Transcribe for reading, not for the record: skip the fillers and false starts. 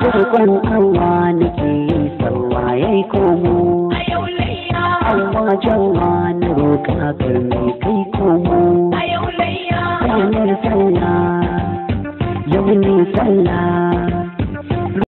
roƙon Allah nake sallah yayi komo Allah jawa na roƙa karmi kai komo ranar sallah yau ne sallah